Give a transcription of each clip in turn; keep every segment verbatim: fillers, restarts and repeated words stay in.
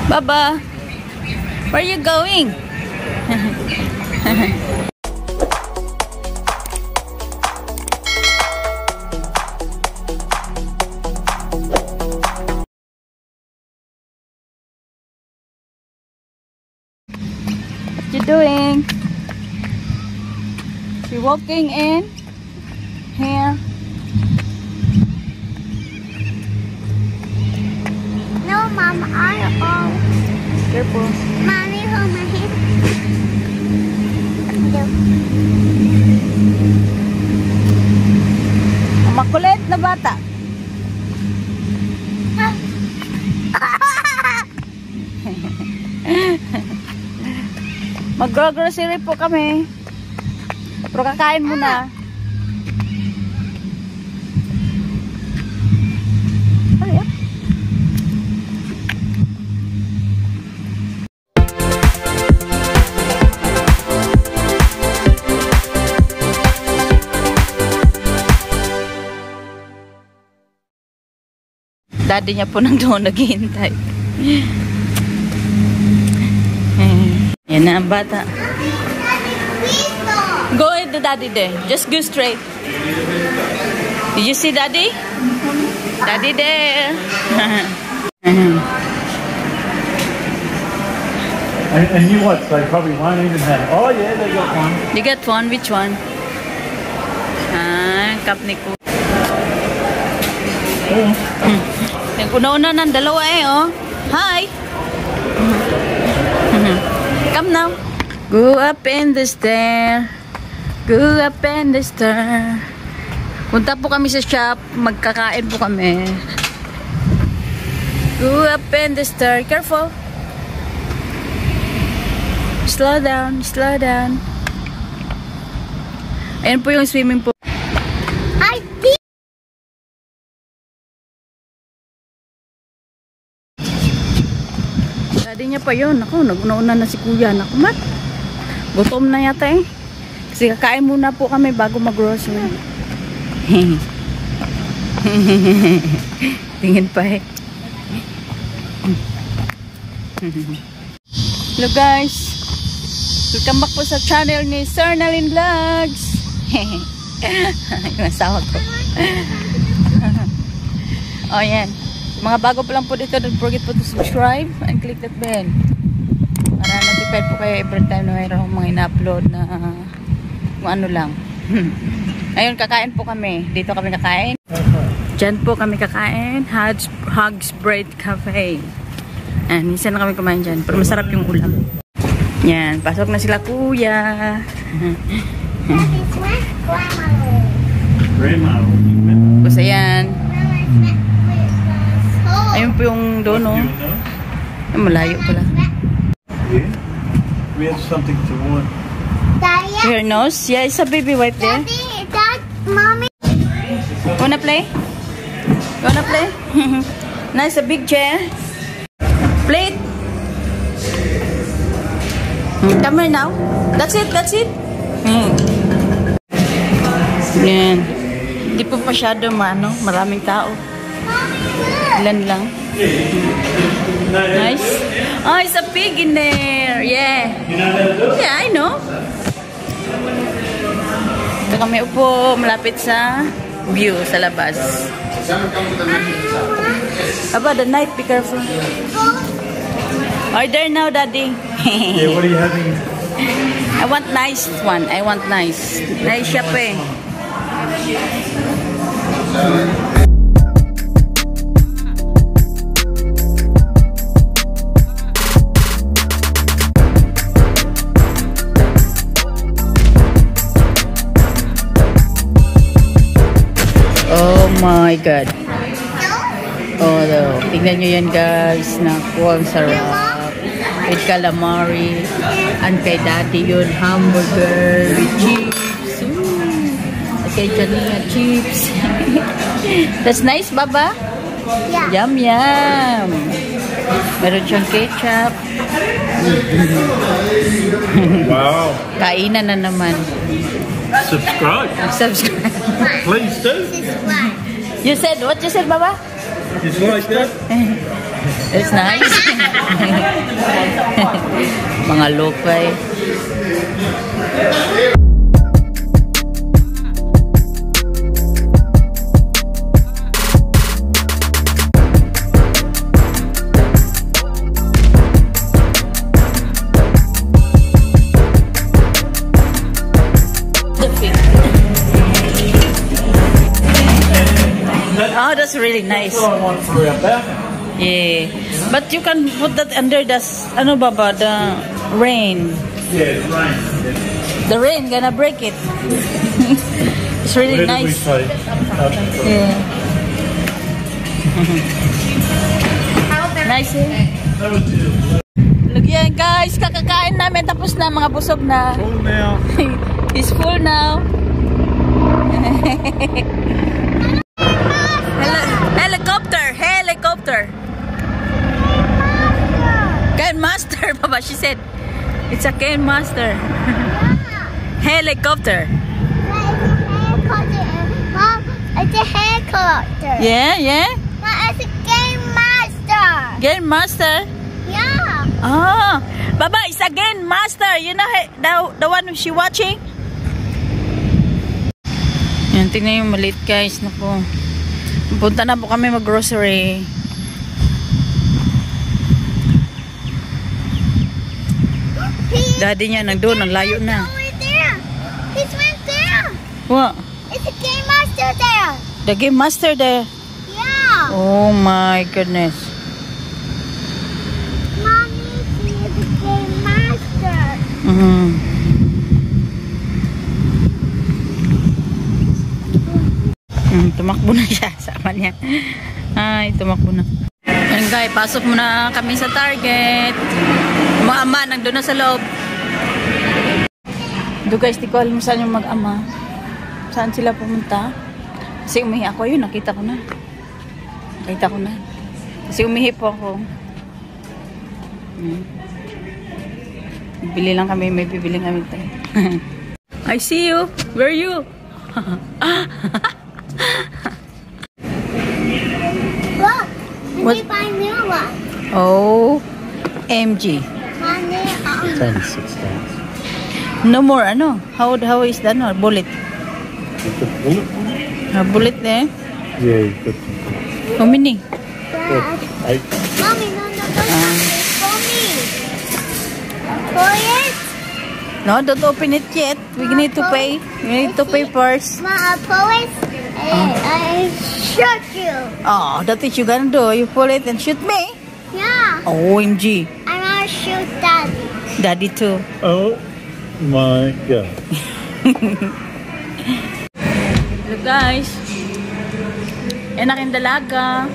Baba, where are you going? What you doing? You walking in here? No, Mom, I oh. Careful. Mommy, hold my hand. No. Makulit na bata. Mag-grocery po kami. Pero kakain muna. Hurry up. Daddy niya po nang doon naghihintay. Yan na ang bata. Go with the daddy there. Just go straight. Did you see daddy? Daddy there. And, and you what? They probably won't even have. Oh yeah, they got one. You got one? Which one? Ah, cup ni ko. Yeah. Nag-una-una ng dalawa eh, oh. Hi! Come now. Go up in the stair. Go up in the stair. Punta po kami sa shop. Magkakain po kami. Go up in the stair. Careful. Slow down. Slow down. Ayan po yung swimming pool. I did. Daddy niya pa yun. Ako, nag-una na si kuya. Naku, mat. Gutom na yata eh. Kasi kakain muna po kami bago mag-grocery. Tingin pa eh. Hello guys. Welcome back po sa channel ni Sir Nalin Vlogs. Yung asawa ko. Oh yan. Mga bago pa lang po dito, don't forget po to subscribe and click that bell para notified po kayo every time na mayroong mga ina-upload na uh, kung ano lang. Ayun, kakain po kami. Dito kami kakain. Diyan po kami kakain. Hugs, Hugs Bread Cafe. And minsan na kami kumain dyan. Pero masarap yung ulam. Yan, pasok na sila kuya. Grandma. Tapos ayan. Ayun po yung doon, no? Ay, malayo pala. Yeah. We have something to want. Daddy, Your nose? Yeah, it's a baby wipe there. Daddy, Dad, Mommy. Wanna play? Wanna play? Nice, a big chair. Plate. Hmm, come here now. That's it, that's it. Hmm. Yan. Hindi po masyado maano, maraming tao. Ilan lang. Nice. Oh, it's a pig in there. Yeah. Yeah, I know. Ito kami upo, malapit sa view, sa labas. About the night, be careful. Order now, Daddy. Yeah, what are you having? I want nice one. I want nice. Nice shop eh. Oh my God. Oh, no. Tingnan nyo yan guys. Naku, ang sarap. With calamari. And kay Daddy yun, hamburger with chips. Ooh. Kay Janina, chips. That's nice, Baba? Yeah. Yum, yum. Meron siyang ketchup. Wow. Kainan na naman. Subscribe. Subscribe. Please do. This is why. You said, what you said, Baba? Just like that. It's nice. Mga lokay. Oh, that's really nice. That's what I want for our balcony. Yeah, but you can put that under the s- ano ba ba, the rain. Yeah, it's rain. The rain gonna break it. It's really Where did we nice. say? Yeah. Nice eh? That was it. Look yan guys, kakakain namin tapos na, mga busog na. Full now. It's full now. Heli- helicopter, helicopter. Cane master, Baba, she said. It's a cane master. Helicopter. Mom, it's a helicopter. Yeah, yeah. Mom, it's a game master. Game master. Yeah. Ah, Baba, it's a game master. You know he- the, the one she watching? Yan, tingnan yung maliit guys. Naku. Punta na po kami mag-grocery. He- Daddy niya nagdoon, ang layo na. Over there. He's went there. What? It's a game master there. The game master there. Yeah. Oh my goodness. Mommy, he's a game master. Mm. Mm, tumakbo na siya. Sama niya. Ay, tumakbo na. Ayan guys, pasok muna kami sa Target. Mga ama, nandun na sa loob. Do guys, di ko alam saan yung mag-ama. Saan sila pumunta? Kasi umihi ako. Yun, nakita ko na. Nakita ko na. Kasi umihi po ako. Hmm. Bibili lang kami. May bibili kami tayo. I see you. Where are you? Look, did What? we find new one? Oh, M G. Mommy, uh, Ten, six times. No more, ano? How how is that? No, bullet. With the bullet one? Uh, bullet eh? Yeah, you've got How many? Dad. eight. Mommy, no, no, don't Ah. touch it for me. For it? No, don't open it yet. We need to pay. We need to pay first. Ma, I pull it and I shoot you. Oh, that is you gonna do. You pull it and shoot me. Yeah, O M G. I'm gonna shoot Daddy. Daddy too. Oh my God. Hello guys. Yan aking dalaga.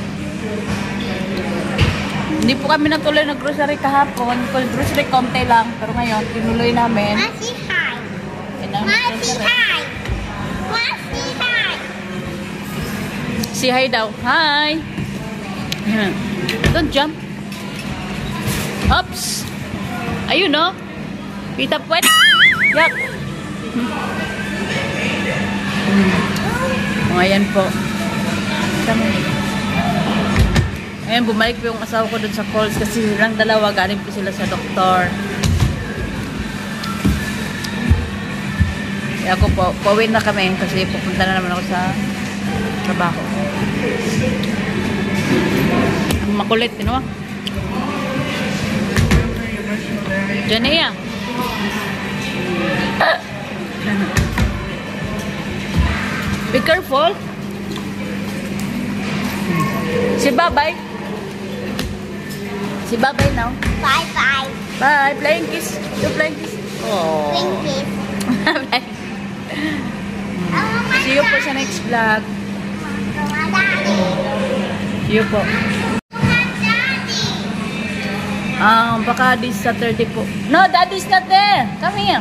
Hindi po kami natuloy ng grocery kahapon. Kung grocery konti lang. Pero ngayon, tinuloy namin. Ma, say hi. Yan ang Ma, say grocery. hi. Ma, say hi. Say hi daw. Hi. Yan. Don't jump. Oops. Ayun no. Pita puwet. Yak. Hmm. Ayan po. Tama. Ayan, bumalik po yung asawa ko dun sa calls kasi silang dalawa, galing po sila sa doktor. Kaya ako po, pauwi na kami kasi pupunta na naman ako sa trabaho. Ang makulit, you know? Janea. Be careful. Si Babay. Si Babay now. Bye bye. Bye. Flying kiss. You flying kiss. Oh. Winky. See you po sa next vlog. See you po. Ah, baka this Saturday po. No, Daddy's not there. Come here.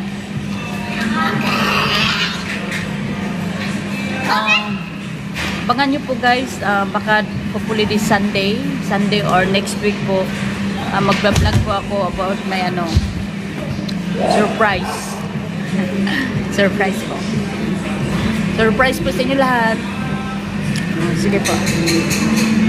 Um, abangan nyo po guys, uh, baka hopefully this Sunday, Sunday or next week po, uh, magbablog po ako about my ano, surprise. Surprise po. Surprise po sa inyo lahat. Uh, sige po.